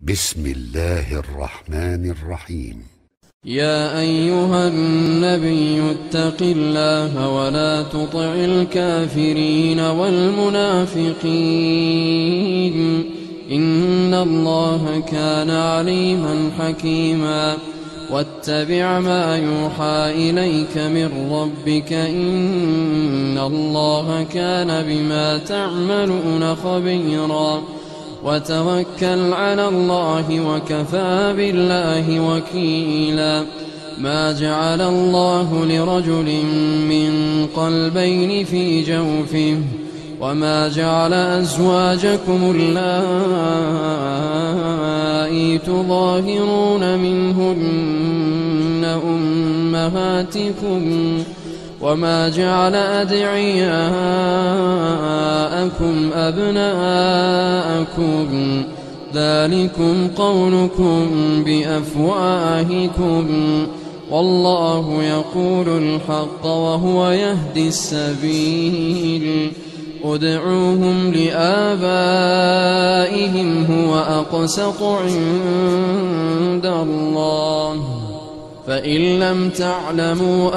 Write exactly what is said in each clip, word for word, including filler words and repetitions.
بسم الله الرحمن الرحيم. يا أيها النبي اتق الله ولا تطع الكافرين والمنافقين إن الله كان عليما حكيما. واتبع ما يوحى إليك من ربك إن الله كان بما تعملون خبيرا. وتوكل على الله وكفى بالله وكيلا. ما جعل الله لرجل من قلبين في جوفه وما جعل أزواجكم اللائي تظاهرون منهن أمهاتكم وما جعل أدعياءكم أبناءكم ذلكم قولكم بأفواهكم والله يقول الحق وهو يهدي السبيل. ادعوهم لآبائهم هو أقسط عند الله فإن لم تعلموا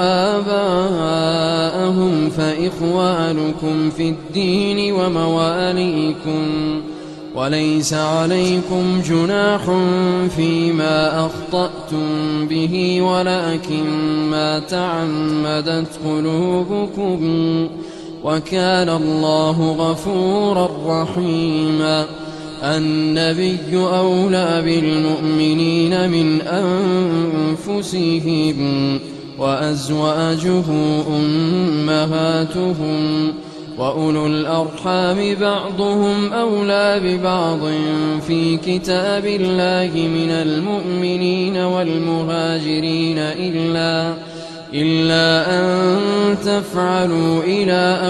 آباءهم فإخوانكم في الدين ومواليكم وليس عليكم جناح فيما أخطأتم به ولكن ما تعمدت قلوبكم وكان الله غفورا رحيما. النبي أولى بالمؤمنين من أنفسهم وأزواجه أمهاتهم وأولو الأرحام بعضهم أولى ببعض في كتاب الله من المؤمنين والمهاجرين إلا إلا أن تفعلوا إلى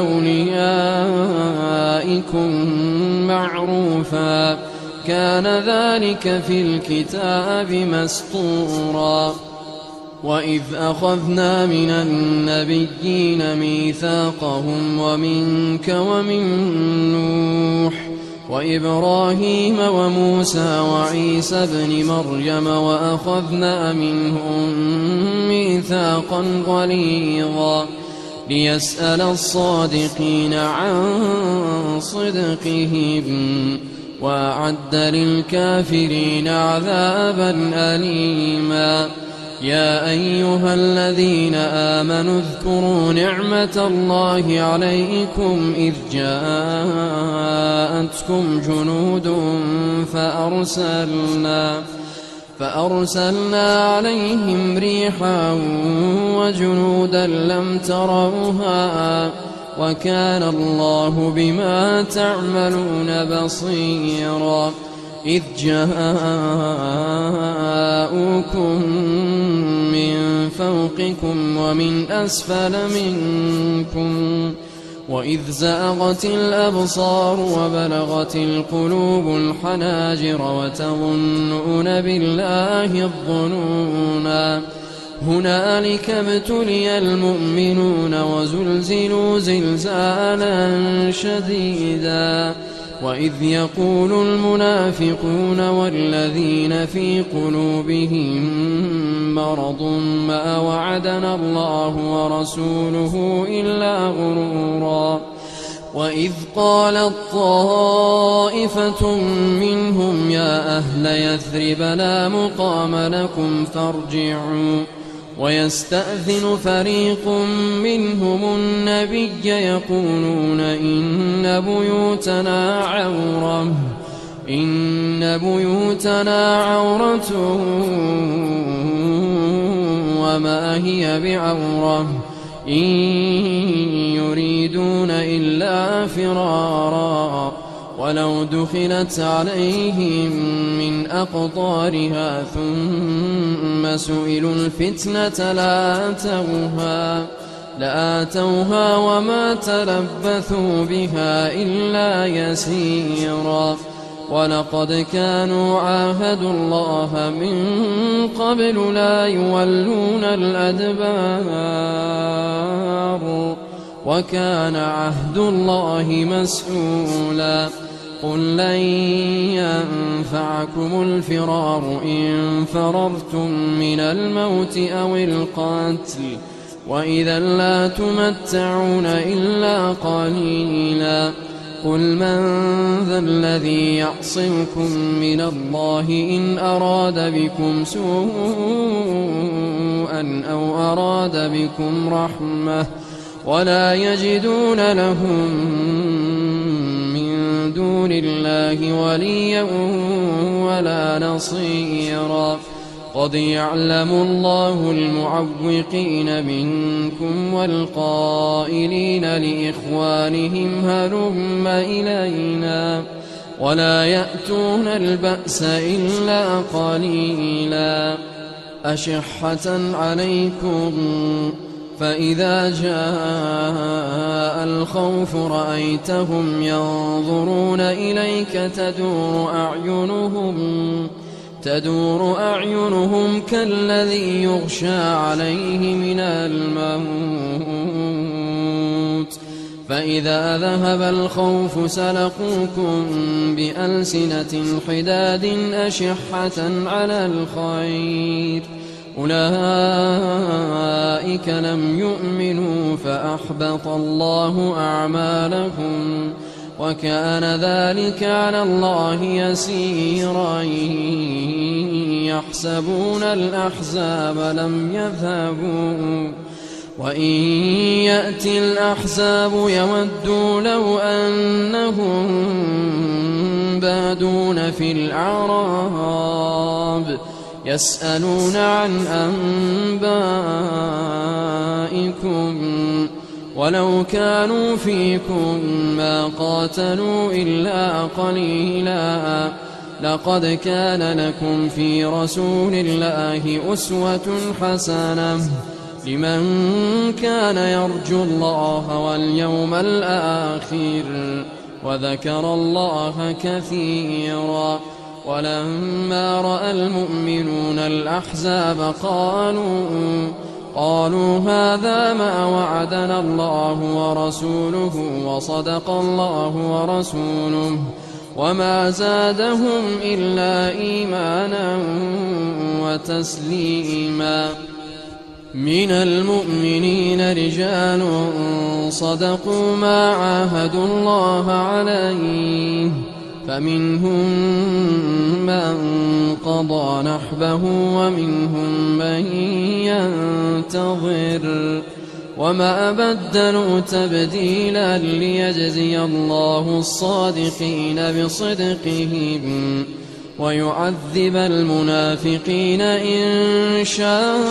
أوليائكم معروفا كان ذلك في الكتاب مسطورا. وإذ أخذنا من النبيين ميثاقهم ومنك ومن نوح وإبراهيم وموسى وعيسى ابن مريم وأخذنا منهم ميثاقا غليظا ليسأل الصادقين عن صدقهم وأعد للكافرين عذابا أليما. يا أيها الذين آمنوا اذكروا نعمة الله عليكم إذ جاءتكم جنود فأرسلنا فأرسلنا عليهم ريحا وجنودا لم تروها وكان الله بما تعملون بصيرا. إذ جاءوكم من فوقكم ومن أسفل منكم وإذ زاغت الأبصار وبلغت القلوب الحناجر وتظنون بالله الظنونا. هنالك ابتلي المؤمنون وزلزلوا زلزالا شديدا. وإذ يقول المنافقون والذين في قلوبهم مرض ما وعدنا الله ورسوله إلا غرورا. وإذ قالت طائفة منهم يا أهل يثرب لا مقام لكم فارجعوا ويستأذن فريق منهم النبي يقولون إن بيوتنا عورة إن بيوتنا عورة وما هي بعورة إن يريدون إلا فرارا ولو دخلت عليهم من أقطارها ثم سئلوا الفتنة لآتوها لآتوها وما تلبثوا بها إلا يسيرا. ولقد كانوا عاهدوا الله من قبل لا يولون الأدبار وكان عهد الله مسؤولا. قل لن ينفعكم الفرار إن فررتم من الموت أو القتل وإذا لا تمتعون إلا قليلا قل من ذا الذي يعصمكم من الله إن أراد بكم سوءا أو أراد بكم رحمة ولا يجدون لهم من دون الله وليا ولا نصيرا قد يعلم الله المعوقين منكم والقائلين لإخوانهم هلم إلينا ولا يأتون البأس إلا قليلا أشحة عليكم فإذا جاء الخوف رأيتهم ينظرون إليك تدور أعينهم تدور أعينهم كالذي يغشى عليه من الموت فإذا ذهب الخوف سلقوكم بألسنة حداد أشحة على الخير أولئك لم يؤمنوا فأحبط الله أعمالهم وكان ذلك على الله يسيرا يحسبون الأحزاب لم يذهبوا وإن يأتي الأحزاب يودوا لو أنهم بادون في الأعراب يسألون عن أنبائكم ولو كانوا فيكم ما قاتلوا إلا قليلا لقد كان لكم في رسول الله أسوة حسنة لمن كان يرجو الله واليوم الآخر وذكر الله كثيرا ولما رأى المؤمنون الأحزاب قالوا قالوا هذا ما وعدنا الله ورسوله وصدق الله ورسوله وما زادهم إلا إيمانا وتسليما من المؤمنين رجال صدقوا ما عاهدوا الله عليه فمنهم من قضى نحبه ومنهم من ينتظر وما بدلوا تبديلا ليجزي الله الصادقين بصدقهم ويعذب المنافقين إن شاء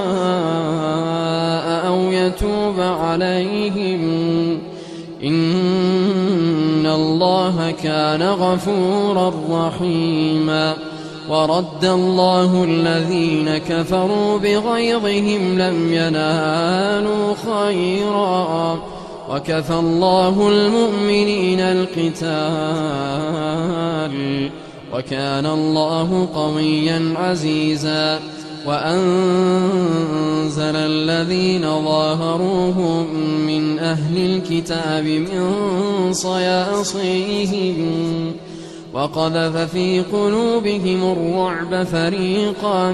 أو يتوب عليهم إن الله كان غفورا رحيما ورد الله الذين كفروا بغيظهم لم ينالوا خيرا وكفى الله المؤمنين القتال وكان الله قويا عزيزا وأنزل الذين ظاهروهم من أهل الكتاب من صياصيهم وقذف في قلوبهم الرعب فريقا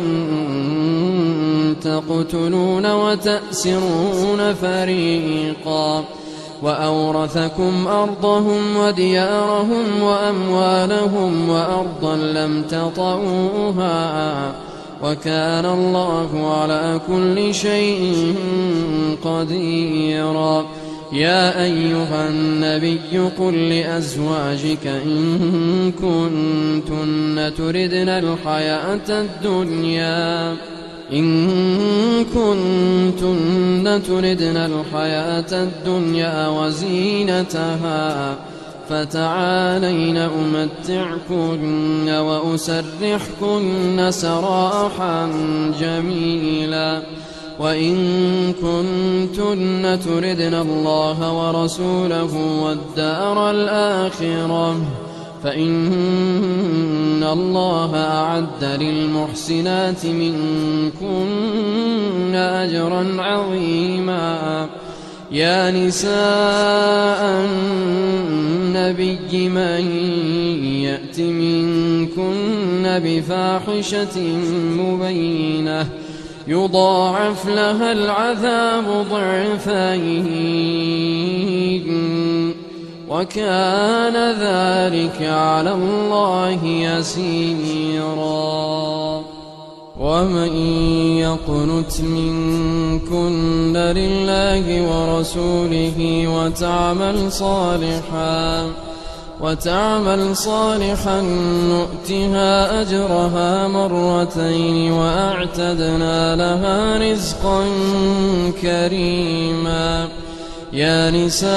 تقتلون وتأسرون فريقا وأورثكم أرضهم وديارهم وأموالهم وأرضا لم تطئوها وكان الله على كل شيء قديرا يا أيها النبي قل لأزواجك إن كنتن تردن الحياة الدنيا إن كنتن تردن الحياة الدنيا وزينتها فتعالين أمتعكن وأسرحكن سراحا جميلا وإن كنتن تردن الله ورسوله والدار الآخرة فإن الله أعد للمحسنات منكن أجرا عظيما يا نساء النبي من يأت منكن بفاحشة مبينة يضاعف لها العذاب ضعفين وكان ذلك على الله يسيرا. ومن يقنت منكن لله ورسوله وتعمل صالحا وتعمل صالحا نؤتها أجرها مرتين وأعتدنا لها رزقا كريما. يا نساء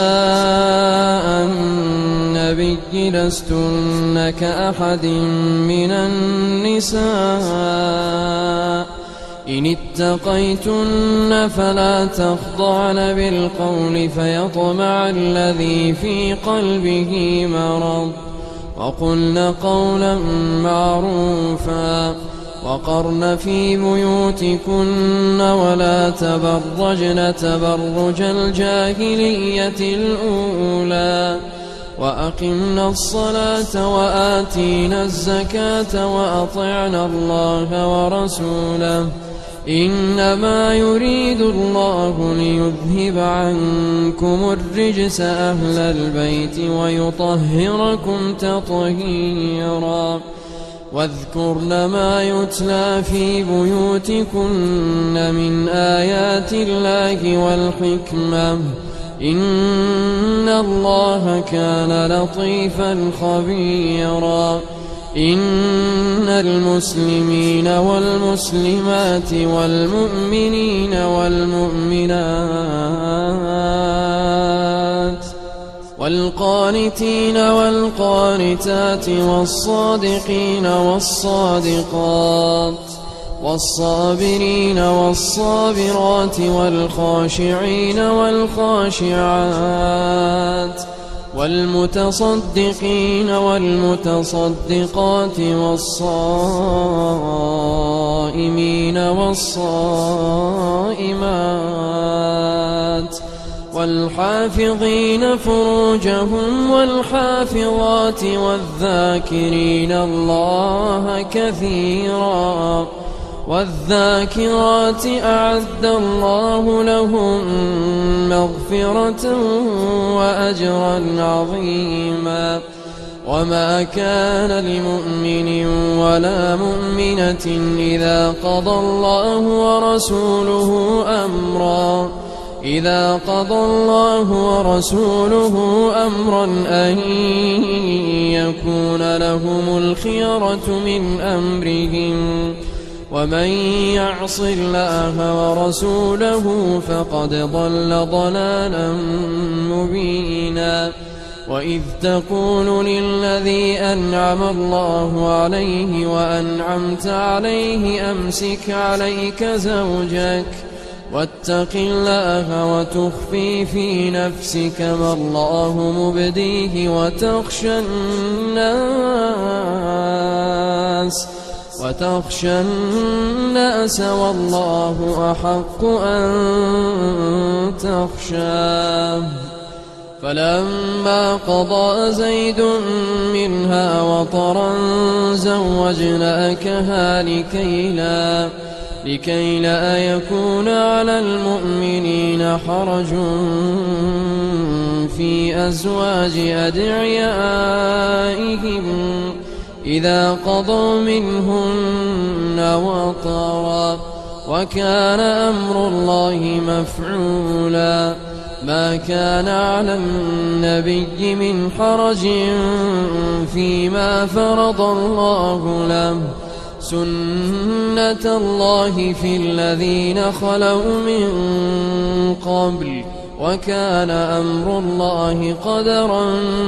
النبي لستن كأحد من النساء إن اتقيتن فلا تخضعن بالقول فيطمع الذي في قلبه مرض وقلن قولا معروفا وقرن في بيوتكن ولا تبرجن تبرج الجاهلية الأولى وأقمنا الصلاة وآتينا الزكاة وأطعنا الله ورسوله إنما يريد الله ليذهب عنكم الرجس أهل البيت ويطهركم تطهيرا. واذكرن ما يتلى في بيوتكن من آيات الله والحكمة إن الله كان لطيفا خبيرا. إن المسلمين والمسلمات والمؤمنين والمؤمنات والقانتين والقانتات والصادقين والصادقات والصابرين والصابرات والخاشعين والخاشعات والمتصدقين والمتصدقات والصائمين والصائمات والحافظين فروجهم والحافظات والذاكرين الله كثيرا والذاكرات أعد الله لهم مغفرة وأجرا عظيما. وما كان لمؤمن ولا مؤمنة إذا قضى الله ورسوله أمرا إذا قضى الله ورسوله أمرا أن يكون لهم الخيرة من أمرهم ومن يعص الله ورسوله فقد ضل ضلالا مبينا. وإذ تقول للذي أنعم الله عليه وأنعمت عليه أمسك عليك زوجك واتق الله وتخفي في نفسك ما الله مبديه وتخشى الناس وتخشى الناس والله أحق أن تخشاه. فلما قضى زيد منها وطرا زوجناكها لكي لا لكي لا يكون على المؤمنين حرج في أزواج أدعيائهم إذا قضوا منهن وطرا وكان أمر الله مفعولا. ما كان على النبي من حرج فيما فرض الله له سنة الله في الذين خلوا من قبل وكان أمر الله قدرا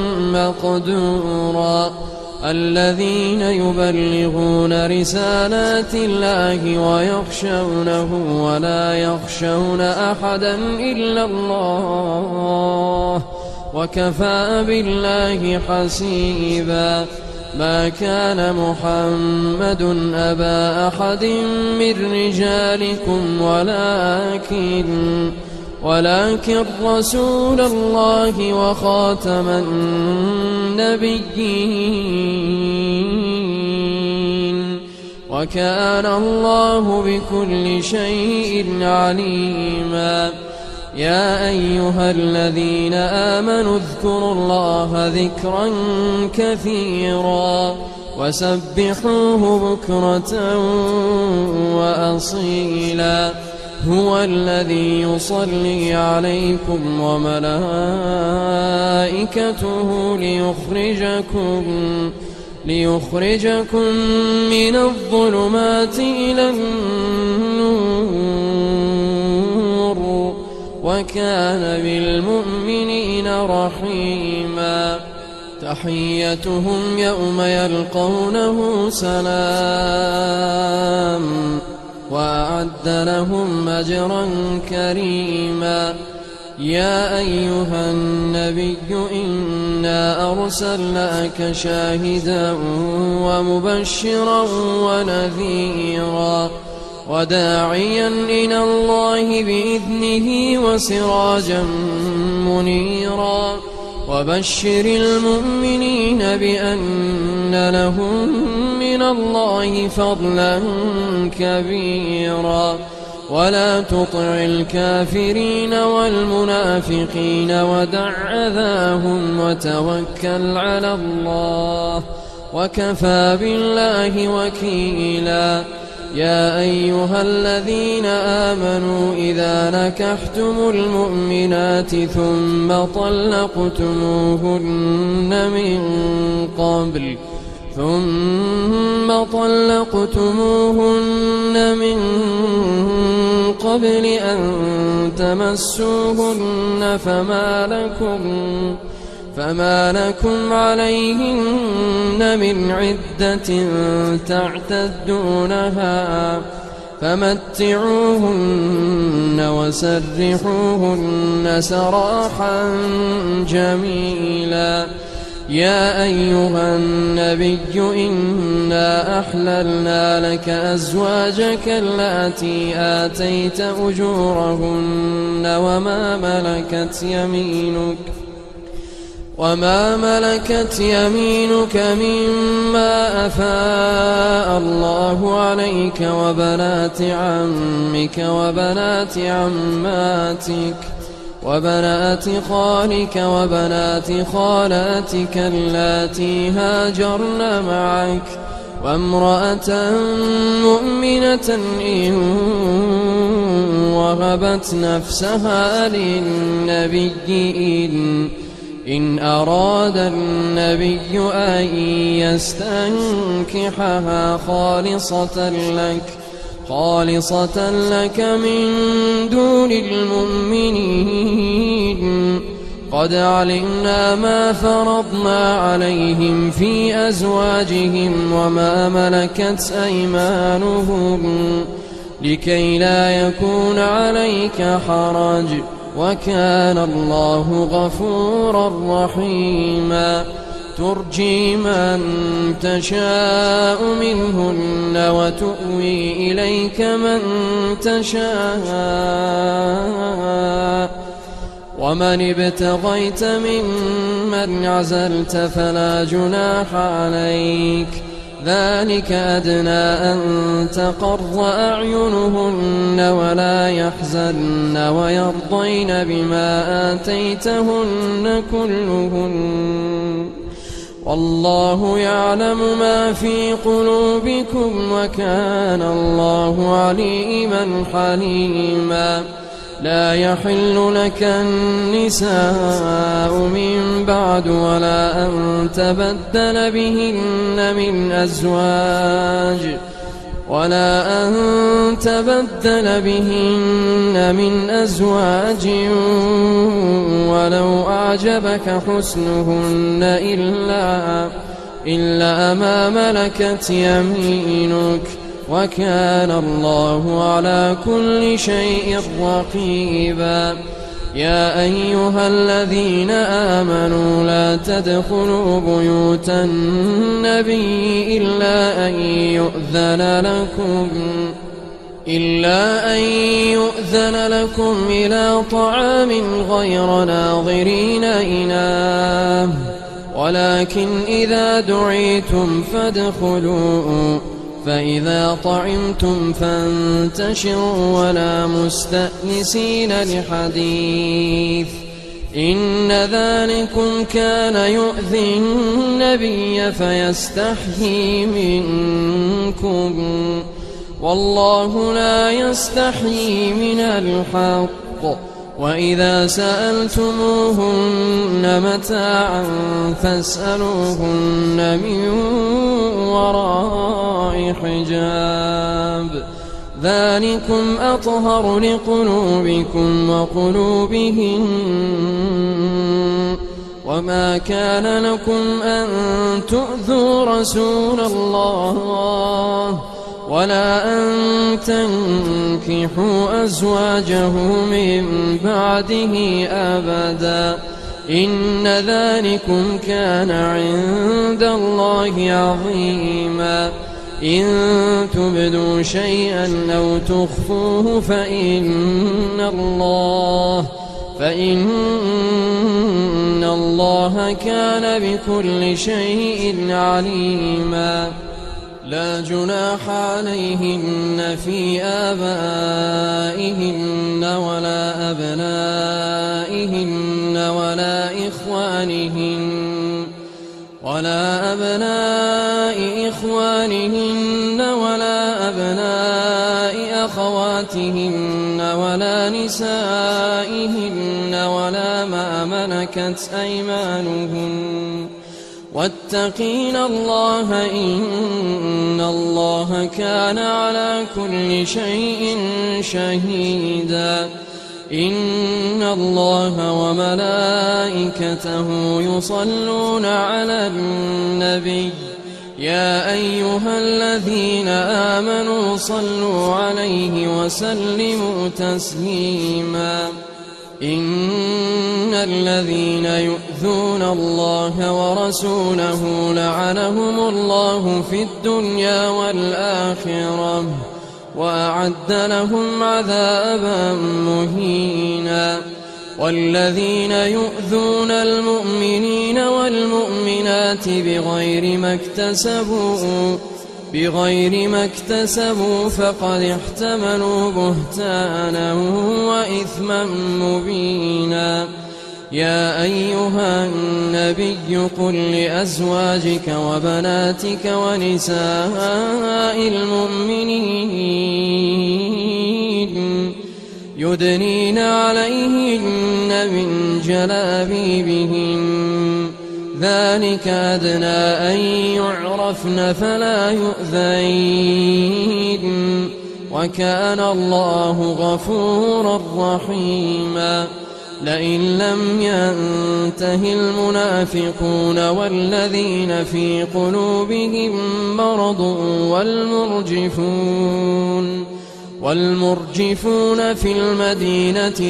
مقدورا. الذين يبلغون رسالات الله ويخشونه ولا يخشون أحدا إلا الله وكفى بالله حسيبا. ما كان محمد أبا أحد من رجالكم ولكن ولكن رسول الله وخاتم النبيين وكان الله بكل شيء عليما. يا أيها الذين آمنوا اذكروا الله ذكرا كثيرا وسبحوه بكرة وأصيلا. هو الذي يصلي عليكم وملائكته ليخرجكم ليخرجكم من الظلمات إلى النور وكان بالمؤمنين رحيما. تحيتهم يوم يلقونه سلام وأعد لهم أجرا كريما. يا أيها النبي إنا أرسلناك شاهدا ومبشرا ونذيرا وداعيا إلى الله بإذنه وسراجا منيرا. وبشر المؤمنين بأن لهم من الله فضلا كبيرا. ولا تطع الكافرين والمنافقين ودع أذاهم وتوكل على الله وكفى بالله وكيلا. يا أيها الذين آمنوا إذا نكحتم المؤمنات ثم طلقتموهن من قبل ثم طلقتموهن من قبل أن تمسوهن فما لكم فما لكم عليهن من عدة تعتدونها فمتعوهن وسرحوهن سراحا جميلا. يا أيها النبي إنا أحللنا لك أزواجك اللاتي آتيت أجورهن وما ملكت يمينك وما ملكت يمينك مما أفاء الله عليك وبنات عمك وبنات عماتك وبنات خالك وبنات خالاتك اللاتي هاجرن معك وامرأة مؤمنة إن وهبت نفسها للنبي إن إن أراد النبي أن يستنكحها خالصة لك خالصة لك من دون المؤمنين. قد علمنا ما فرضنا عليهم في أزواجهم وما ملكت أيمانهم لكي لا يكون عليك حرج وكان الله غفورا رحيما. ترجي من تشاء منهن وتؤوي إليك من تشاء ومن ابتغيت ممن عزلت فلا جناح عليك. ذلك أدنى أن تقر أعينهن ولا يحزن ويرضين بما آتيتهن كلهن والله يعلم ما في قلوبكم وكان الله عليما حليما. لا يحل لك النساء من بعد ولا أن تبدل بهن من أزواج ولا أن تبدل بهن من أزواج ولو أعجبك حسنهن إلا إلا ما ملكت يمينك وكان الله على كل شيء رقيبا. يا أيها الذين آمنوا لا تدخلوا بيوت النبي إلا أن يؤذن لكم إلا أن يؤذن لكم إلى طعام غير ناظرين إناه ولكن إذا دعيتم فادخلوا فإذا طعمتم فانتشروا ولا مستأنسين لحديث إن ذلكم كان يؤذي النبي فيستحيي منكم والله لا يستحيي من الحق وإذا سألتموهن متاعا فاسألوهن من وراء حجاب ذلكم أطهر لقلوبكم وقلوبهن وما كان لكم أن تؤذوا رسول الله ولا أن تنكحوا أزواجه من بعده أبدا إن ذلكم كان عند الله عظيما إن تبدوا شيئا أو تخفوه فإن الله فإن الله كان بكل شيء عليما لا جناح عليهن في آبائهن ولا أبنائهن ولا إخوانهن ولا أبناء إخوانهن ولا أبناء أخواتهن ولا نسائهن ولا ما ملكت أيمانهن واتقين الله إن الله كان على كل شيء شهيدا إن الله وملائكته يصلون على النبي يا أيها الذين آمنوا صلوا عليه وسلموا تسليما إن الذين يؤذون الله ورسوله لعنهم الله في الدنيا والآخرة وأعد لهم عذابا مهينا والذين يؤذون المؤمنين والمؤمنات بغير ما اكتسبوا بغير ما اكتسبوا فقد احتملوا بهتانا وإثما مبينا يا أيها النبي قل لأزواجك وبناتك ونساء المؤمنين يدنين عليهن من جلابيبهن ذلك أدنى أن يعرفن فلا يؤذين وكان الله غفورا رحيما لئن لم ينته المنافقون والذين في قلوبهم مرض والمرجفون والمرجفون في المدينة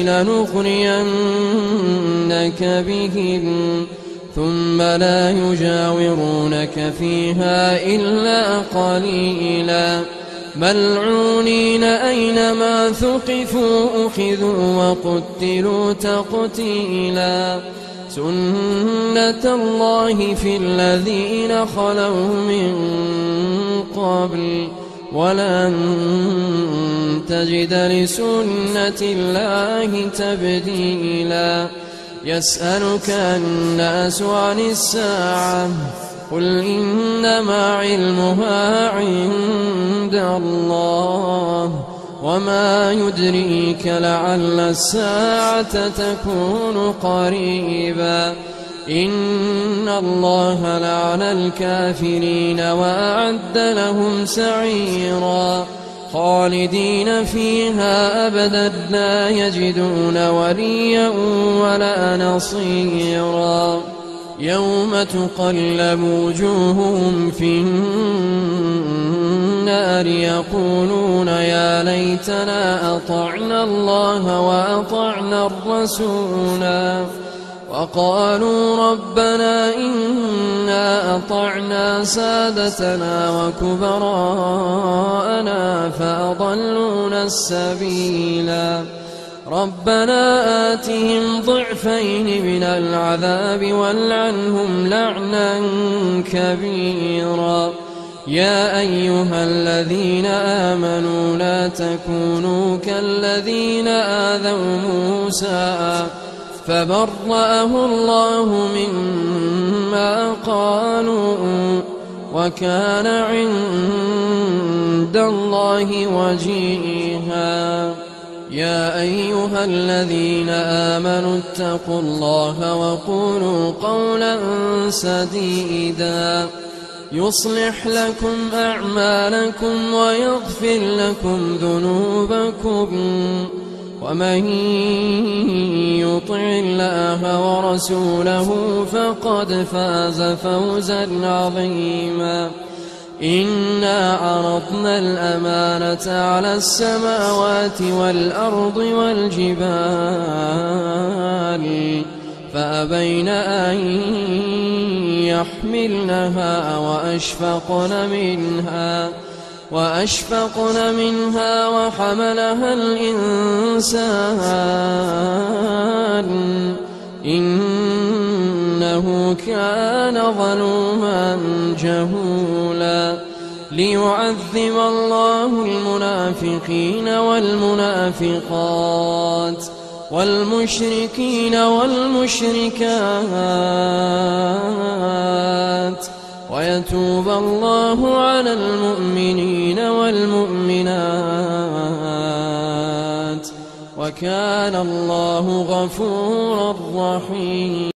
لنغرينك بهم ثم لا يجاورونك فيها إلا قليلا ملعونين أينما ثقفوا أخذوا وقتلوا تقتيلا سنة الله في الذين خلوا من قبل ولن تجد لسنة الله تبديلا يسألك الناس عن الساعة قل إنما علمها عند الله وما يدريك لعل الساعة تكون قريبا إن الله لعن الكافرين وأعد لهم سعيرا خالدين فيها أبدا لا يجدون وليا ولا نصيرا يوم تقلب وجوههم في النار يقولون يا ليتنا أطعنا الله وأطعنا الرسولا وقالوا ربنا إنا أطعنا سادتنا وكبراءنا فأضلونا السبيلا ربنا آتهم ضعفين من العذاب والعنهم لعنا كبيرا يا أيها الذين آمنوا لا تكونوا كالذين آذوا موسى فبرأه الله مما قالوا وكان عند الله وجيها يا أيها الذين آمنوا اتقوا الله وقولوا قولا سديدا يصلح لكم أعمالكم ويغفر لكم ذنوبكم ومن يطع الله ورسوله فقد فاز فوزا عظيما إنا عرضنا الأمانة على السماوات والأرض والجبال فأبين أن يحملنها وأشفقن منها وأشفقن منها وحملها الإنسان إنه كان ظلوما جهولا ليعذب الله المنافقين والمنافقات والمشركين والمشركات ويتوب الله على المؤمنين والمؤمنات وكان الله غفورا رحيما